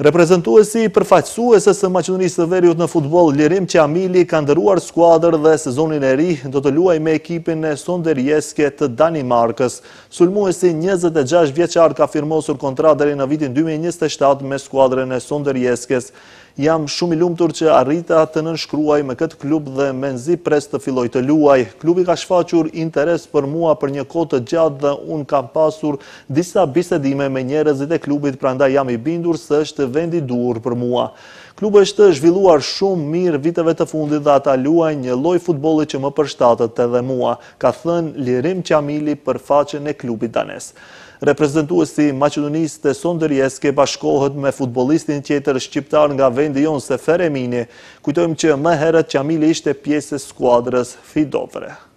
Reprezentuesi përfaqësuese së Maqedonisë së Veriut në futboll Lirim Qamili ka ndëruar skuadër dhe sezonin e ri do të luajë me ekipin e Sonderjeske të Danimarkës. Sulmuesi 26 vjeçar ka firmosur kontratë deri në vitin 2027 me skuadrën e Sonderjeskes. Jam shumë i lumtur që arrita të nënshkruaj me këtë klub dhe me nzi pres të filloj të luaj. Klubi ka shfaqur interes për mua për një kohë të gjatë dhe unë kam pasur disa bisedime me njerëzit e klubit, prandaj jam i bindur se është vendi i duhur për mua. Klubi është zhvilluar shumë mirë viteve të fundit dhe ata luajnë një lloj futbolli që më përshtatet edhe mua, ka thënë Lirim Qamili për faqen e klubit danes. Reprezentuesi Maqedonisë të Sonderjeske bashkohet me futbollistin tjetër shqiptar nga vendi jonë Sefer Emini. Kujtojmë që më herët Qamili ishte pjesë e skuadrës Fidovre.